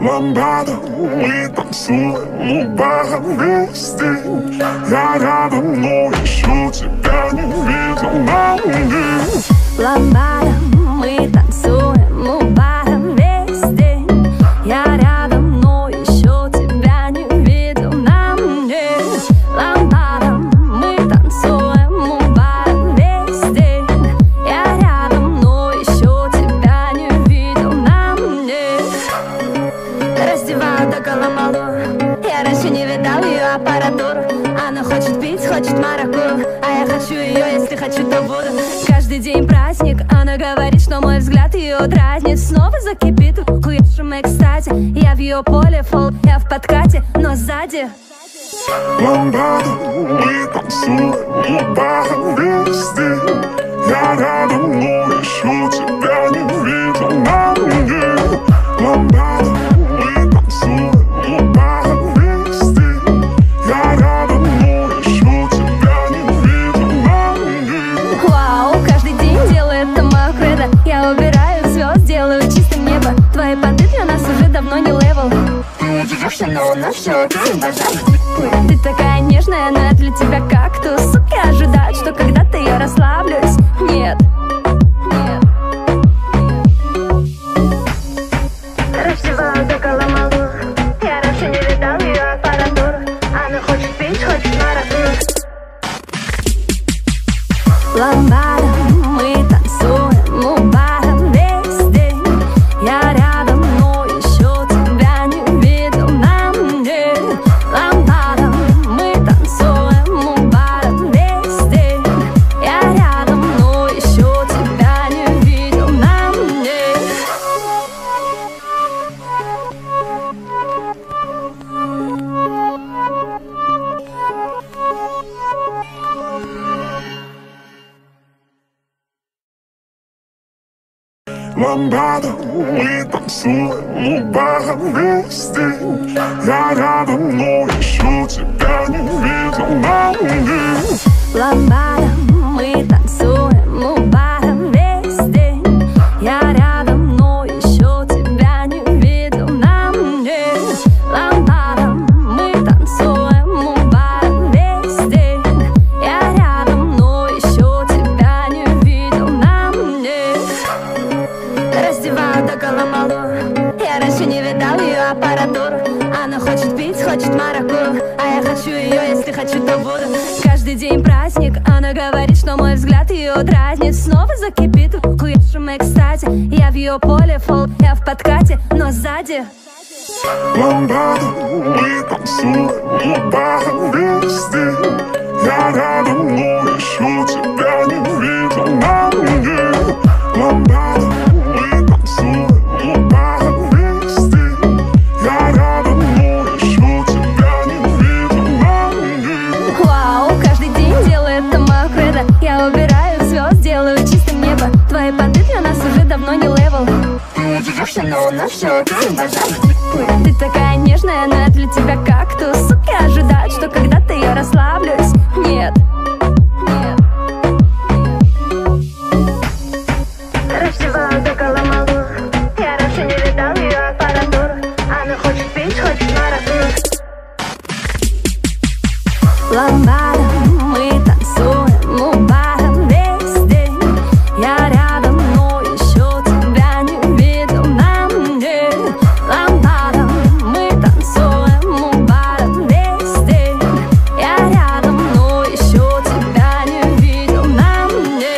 ламбада, мы танцуем у бара весь день. Я рядом, но еще тебя не видел на мне. Ламбада, мы танцуем у бара весь день. Я рядом, но еще тебя не видел на мне. Ламбада, мы танцуем у бара весь день. Я рядом, но еще тебя не видел на мне. Раздеваю до голомалу. Я раньше не видал ее аппаратуру. Она хочет пить, хочет маракую, а я хочу ее, если хочу, то буду. Каждый день праздник, она говорит, что мой взгляд ее дразнит. Снова закипит в хуевшем экстазе. Я в ее поле, фол, я в подкате, но сзади ламбада, мы танцуем у бара весь день. Я рядом, но еще тебя не видел на мне. Ламбада, мы танцуем у бара весь день. Я рядом, но еще тебя не видел на мне. вау, каждый день делает это мое кредо. Я убираю звезд, делаю чистым небо. Твои понты для нас уже давно не левел. Ты удивишься, но у нас все окей, базар. Ты такая нежная, но я для тебя кактус. Суки ожидают, что когда-то я расслаблюсь. Нет, нет. Раздеваю до голомалу. Я раньше не видал ее аппаратуру. Она хочет пить, хочет маракую. Ламбада, мы танцуем у бара весь день. Я рядом, но еще тебя не видел на мне. Ламбада, мы танцуем у бара весь день. Я рядом, но еще тебя не видел на мне. Ламбада, мы танцуем у бара весь день. Я рядом, но еще тебя не видел на мне. Ламбада, мы танцуем у бара весь день. Я рядом, но еще тебя не видел на мне. Ламбада, мы танцуем у бара весь день. Я рядом, но еще тебя не видел на мне. Раздеваю до голомалу. Я раньше не видал ее аппаратуру. Она хочет пить, хочет маракую, а я хочу ее, если хочу, то буду. Каждый день праздник, она говорит, что мой взгляд ее дразнит. Снова закипит в хуевшем экстазе. Я в ее поле, фол, я в подкате, но сзади Ламбада, мы танцуем у бара весь день. Я рядом, но еще тебя не видел на мне. Ламбада, мы танцуем у бара весь день. Я рядом, но еще тебя не видел на мне. вау, каждый день делает это мое кредо. Я убираю звезд, делаю чистым небо. Твои понты для нас уже давно не левел. Ты удивишься, но у нас все окей, базар. Ты такая нежная, но я для тебя кактус. Суки ожидают, что когда-то я расслаблюсь. Нет, нет. Раздеваю до голомалу. Я раньше не видал ее аппаратуру. Она хочет пить, хочет маракую. Ламбада, мы танцуем у бара весь день. Я рядом, но еще тебя не видел на мне. Ламбада, мы танцуем у бара весь день. Я рядом, но еще тебя не видел на мне.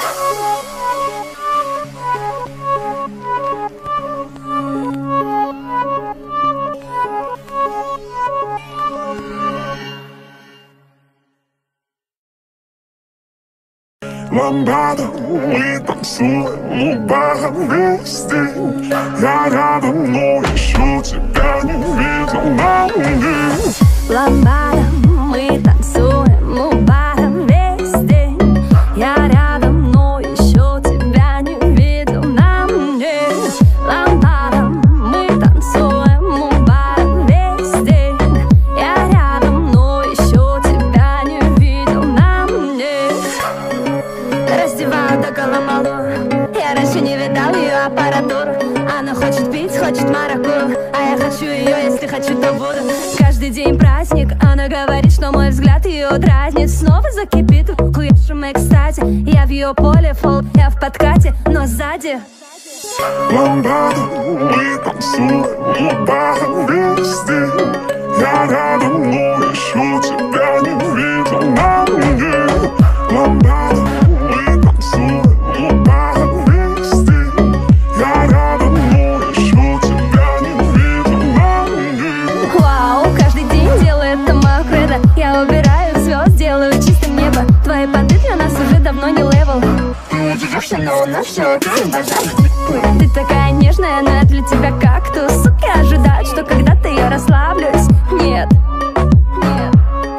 Ламбада, мы танцуем у бара весь день. Я рядом, но еще тебя не видел на мне. Ламбада, мы танцуем у бара весь день. Я рядом, но еще тебя не видел на мне. Ламбада, мы танцуем у бара весь день. Я рядом, но еще тебя не видел на мне. Раздеваю до голомалу. Я раньше не видал ее аппаратуру. Она хочет пить, хочет маракую, а я буду. Каждый день праздник. Она говорит, что мой взгляд ее дразнит. Снова закипит в хуевшем экстазе. Я в ее поле, фол, я в подкате, но сзади ламбада, мы танцуем у бара везде. Я рядом, но еще тебя не видел на мне. Ламбада, мы танцуем у бара везде. Я рядом, но еще тебя не видел на мне. вау, каждый день делает это мое кредо. Я убираю звезд, делаю чистым небо. Твои понты для нас уже давно не левел. Ты удивишься, но на все это базар. Ты такая нежная, но я для тебя кактус. Суки ожидают, что когда-то я расслаблюсь. Нет, нет.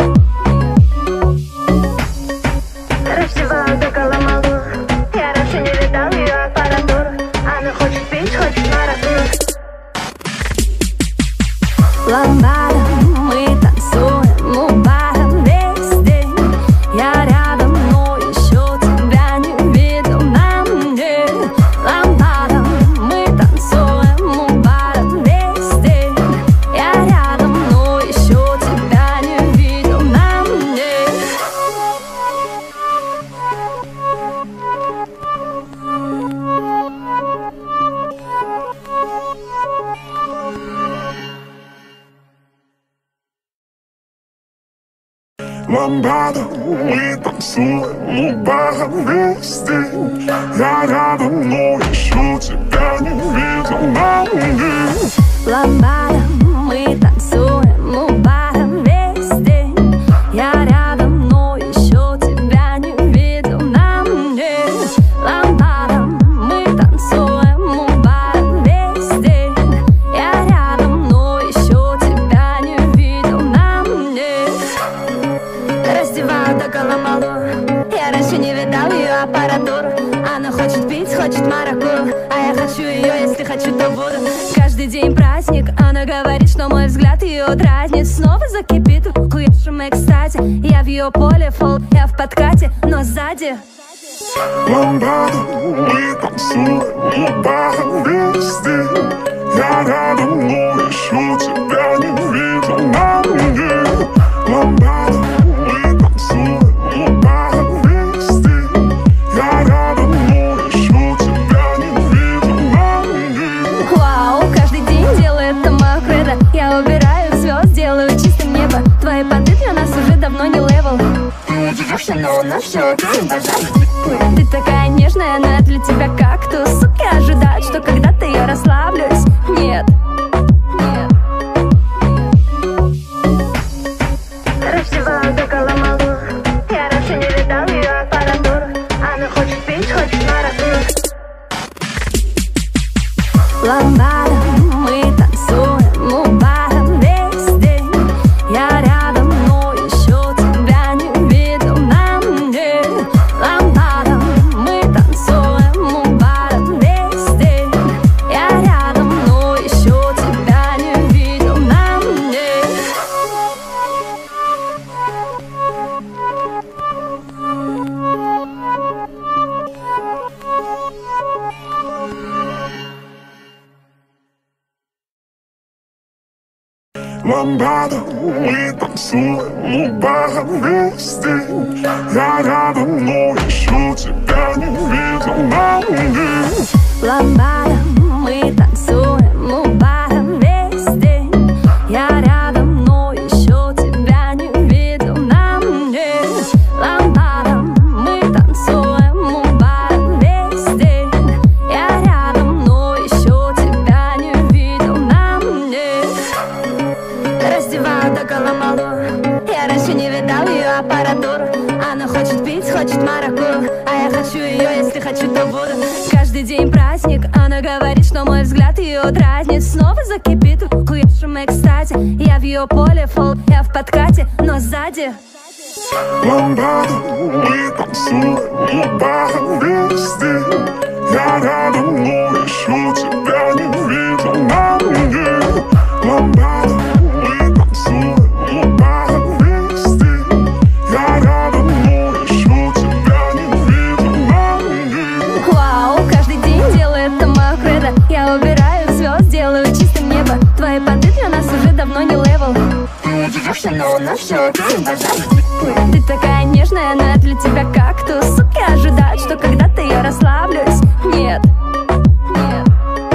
Раздеваю до голомалу. Я раньше не видал ее аппаратуру. Она хочет пить, хочет марафон. Ламбада, мы танцуем у бара весь день. Я рядом, но еще тебя не видел на мне. Ламбада, мы танцуем у бара весь день. Я рядом, но еще тебя не видел на мне. Ламбада, мы танцуем у бара везде. Я рядом, но еще тебя не видел на мне. Ламбада, мы танцуем у бара весь день. Я рядом, но еще тебя не видел на мне. Ламбада, мы танцуем у бара весь день. Я рядом, но еще тебя не видел на мне. Раздеваю до голомалу. Я раньше не видал ее аппаратуру. Она хочет пить, хочет маракую. А я хочу ее, если хочу, то буду. Каждый день праздник. Она говорит, что мой взгляд ее дразнит. Снова закипит в хуевшем экстазе. Я в ее поле, фол, я в подкате, но сзади Ламбада, мы танцуем у бара везде. Я рядом, но еще тебя не видел на мне. Ламбада, мы танцуем у бара везде. Я рядом, но еще тебя не видел на мне. вау, каждый день делает это мое кредо. Я убираю звезд, делаю чистым небо. Твои понты для нас уже давно не левел. Ты удивишься, но на все это базар. Ты такая нежная, но я для тебя кактус. Суки ожидают, что когда-то я расслаблюсь. Нет, нет. Раздеваю до голомалу. Я раньше не видал ее аппаратуру. Она хочет пить, хочет марафон. Ламбада, мы танцуем у бара весь день. Я рядом, но еще тебя не видел на мне. Ламбада, мы танцуем у бара весь день. Я рядом, но еще тебя не видел на мне. Ламбада, мы танцуем у бара везде. Я рядом, но еще тебя не видел на мне. Ламбада, мы танцуем у бара весь день. Я рядом, но еще тебя не видел на мне. Ламбада, мы танцуем у бара весь день. Я рядом, но еще тебя не видел на мне. Раздеваю до голомалу. Я раньше не видал ее аппаратуру. Она хочет пить, хочет маракую. А я хочу ее, если хочу, то буду. Каждый день праздник. Она говорит, что мой взгляд ее дразнит. Снова закипит в хуевшем экстазе. Я в ее поле, фол, я в подкате, но сзади Ламбада, мы танцуем у бара везде. Я рядом, но еще тебя не видел на мне. Ламбада, мы танцуем у бара везде. Я рядом, но еще тебя не видел на мне. вау, каждый день делает это мое кредо. Я убираю звезд, делаю чистым небо. Твои понты для нас уже давно не левел. удивишься, но на все ты базар. Ты такая нежная, но я для тебя кактус. Суки ожидают, что когда-то я расслаблюсь. Нет, нет.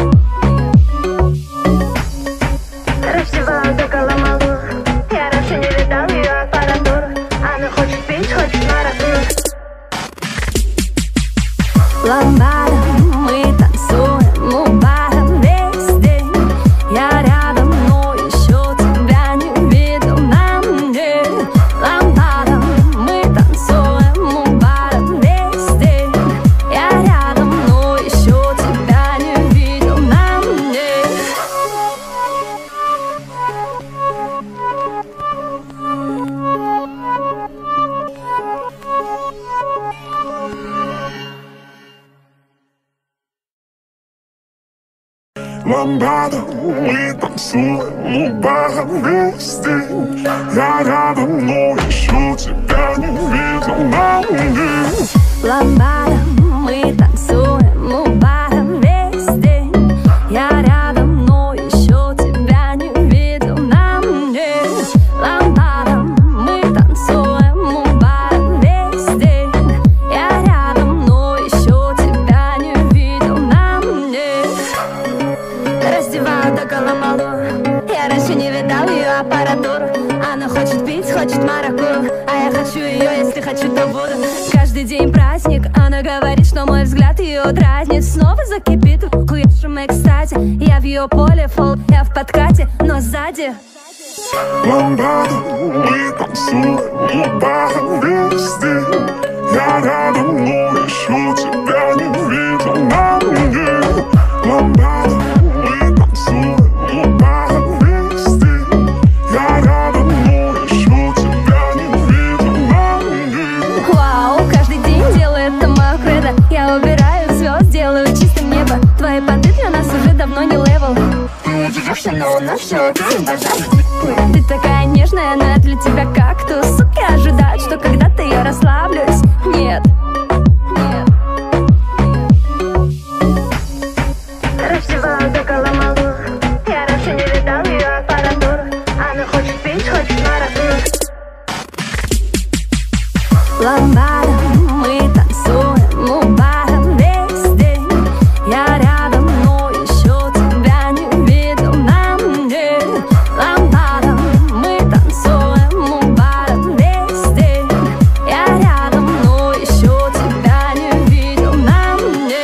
Раздеваю до Коломалу. Я раньше не видал ее аппаратуру. Она хочет пить, хочет маракую. Ламбадом мы танцуем у бара весь день. Я рядом, но еще тебя не видел на мне. Ламбадом мы танцуем у бара весь день. Я рядом, но еще тебя не видел на мне. Ламбада, мы танцуем у бара весь день. Я рядом, но еще тебя не видел на мне. Ламбадом мы танцуем у бара весь день. Я рядом, но еще тебя не видел на мне. Ламбадом мы танцуем у бара весь день. Я рядом, но еще тебя не видел на мне. Раздеваю до Коломалу. Я раньше не видал ее аппаратуру. Она хочет пить, хочет маракую. А я хочу ее, если хочу, то буду. Каждый день праздник. Она говорит, что мой взгляд ее дразнит. Снова закипит в хуевшем экстазе. Я в ее поле фол, я в подкате, но сзади. Ламбада, мы танцуем у бара весь день. Я рядом, но еще тебя не видел на мне. Ламбада, мы танцуем у бара весь день. Я рядом, но еще тебя не видел на мне. Вау, каждый день делаю это мое кредо. Я убираю звезд, делаю чистым небо. Твои понты для нас уже давно не левел. Ты удивишься, но на все ты базар. Ты такая нежная, но я для тебя кактус. Суки ожидают, что когда-то я расслаблюсь. Нет, нет. Раздеваю до Коломалу. Я раньше не видал ее аппаратуру. Она хочет пить, хочет маракую. Ламбадом мы танцуем у бара весь день. Я рядом, но еще тебя не видел на мне. Ламбадом мы танцуем у бара весь день. Я рядом, но еще тебя не видел на мне.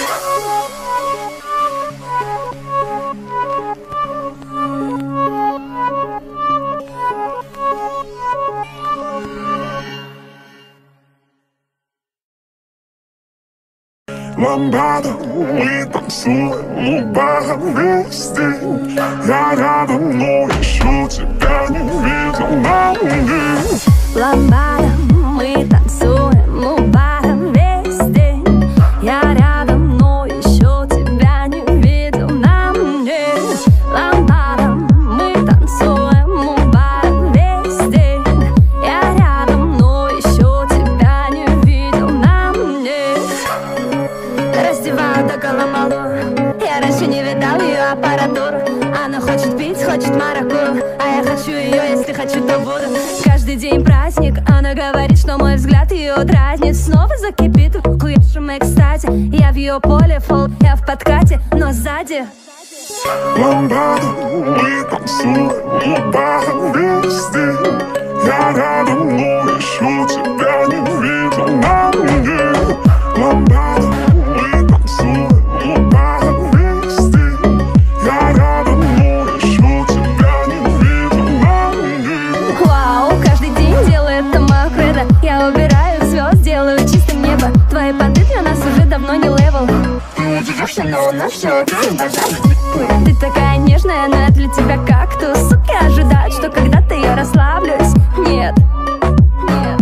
Ламбада, мы танцуем у бара весь день. Я рядом, но еще тебя не видел на мне. Ламбадом мы танцуем у бара весь день. Я рядом, но еще тебя не видел на мне. Ламбадом мы танцуем у бара весь день. Я рядом, но еще тебя не видел на мне. Раздеваю до Коломалу. Я раньше не видал ее аппаратуру. Она хочет пить, хочет маракую. А я хочу ее, если хочу, то буду. Каждый день праздник. Она говорит, что мой взгляд ее дразнит. Снова закипит в хуевшем экстазе. Я в ее поле фол, я в подкате, но сзади. Ламбада, мы танцуем у бара весь день. Я рядом, но еще тебя не видел на мне. Ламбада, мы танцуем у бара весь день. Я рядом, но еще тебя не видел на мне. Вау, каждый день делаю это мое кредо. Я убираю звезд, делаю чистым небо. Твои понты для нас уже давно не левел. Ты удивишься, но на все ты базар. Ты такая нежная, но я для тебя кактус. Суки ожидают, что когда-то я расслаблюсь. Нет, нет.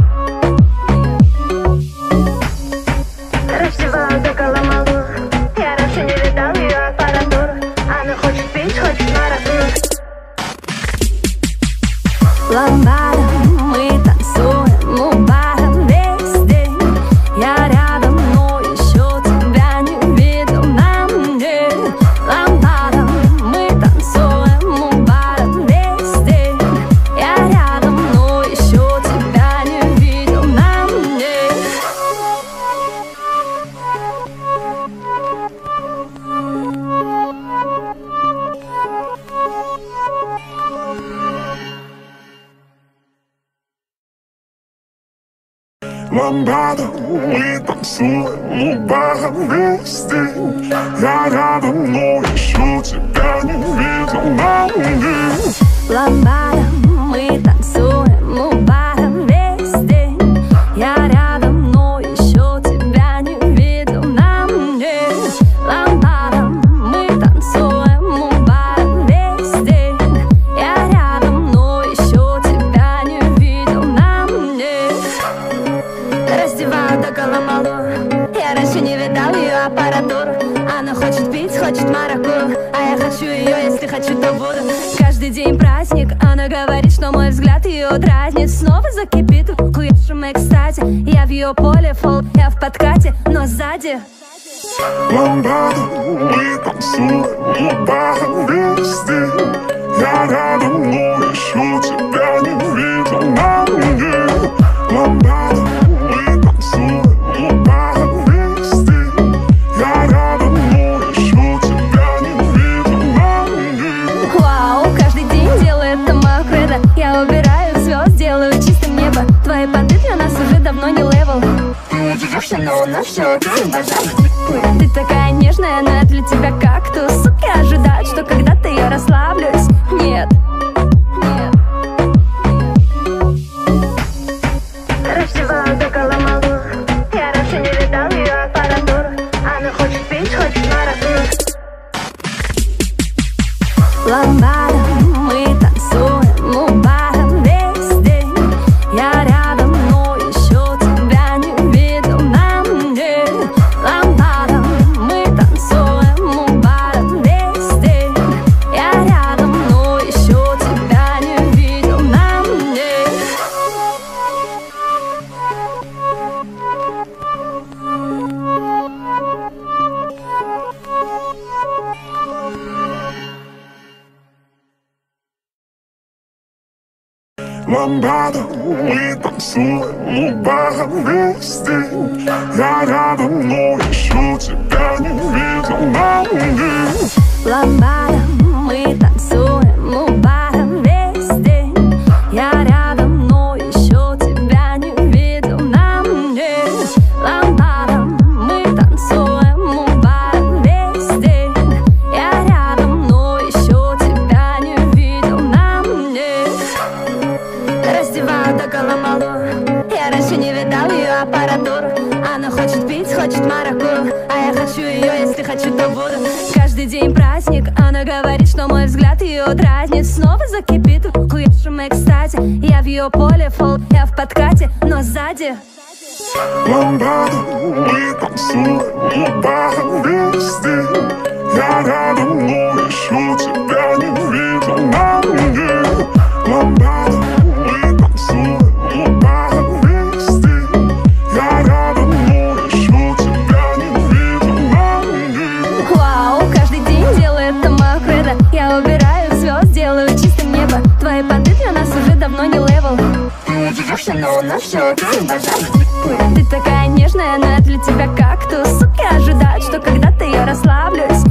Раздеваю до Коломалу. Я раньше не видал ее аппаратуру. Она хочет пить, хочет маракую. Ламбадом мы танцуем у бара весь день. Я рядом, но еще тебя не видел на мне. Ламбадом мы танцуем у бара весь день. Я ламбада, мы танцуем у бара весь день. Я рядом, но еще тебя не видел на мне. Ламбада, мы танцуем у бара весь день. Я рядом, но еще тебя не видел на мне. Ламбада, мы танцуем у бара весь день. Я рядом, но еще тебя не видел на мне. Раздеваю до голомалу. Я раньше не видал ее аппаратуру. Она хочет пить, хочет маракую, а я хочу ее, если хочу, то буду. Каждый день праздник, она говорит, что мой взгляд ее дразнит. Снова закипит в хуевшем экстазе. Я в ее поле, фол, я в подкате, но сзади ламбада, мы танцуем у бара весь день. Я рядом, но еще тебя не видел на мне. Ламбада, мы танцуем у бара весь день. Я рядом, но еще тебя не видел на мне. вау, каждый день делаю это мое кредо. Я убираю звезд, делаю чистым небо. Твои понты для нас уже давно не левел. Ты удивишься, но у нас все окей, базар. Ты такая нежная, но я для тебя кактус. Суки ожидают, что когда-то я расслаблюсь. Нет, нет. Раздеваю до голомалу. Я раньше не видал ее аппаратуру. Она хочет пить, хочет маракую. Ламбада, мы танцуем у бара весь день. Я рядом, но еще тебя не видел на мне. Ламбада, мы танцуем у бара весь день. Я рядом, но еще тебя не видел на мне. Ламбада, мы танцуем у бара весь день. Я рядом, но еще тебя не видел на мне. Ламбада, мы танцуем у бара весь день. Я рядом, но еще тебя не видел на мне. Ламбада, мы танцуем у бара весь день. Я рядом, но еще тебя не видел на мне. Раздеваю до голомалу. Я раньше не видал ее аппаратуру. Она хочет пить, хочет маракую, а я хочу ее, если хочу, то буду. Каждый день праздник, она говорит, что мой взгляд ее дразнит. Снова закипит в хуевшем экстазе. Я в ее поле, фол, я в подкате, но сзади Ламбада, мы танцуем у бара весь день. Я рядом, но еще тебя не видел на мне. Ламбада, мы танцуем у бара весь день. Я рядом, но еще тебя не видел на мне. вау, каждый день делаю это мое кредо. Я убираю звезд, делаю чистым небо. Твои понты для нас уже давно не левел. Ты удивишься, но у нас все окей, базар. Ты такая нежная, но я для тебя кактус. Суки ожидают, что когда-то я расслаблюсь.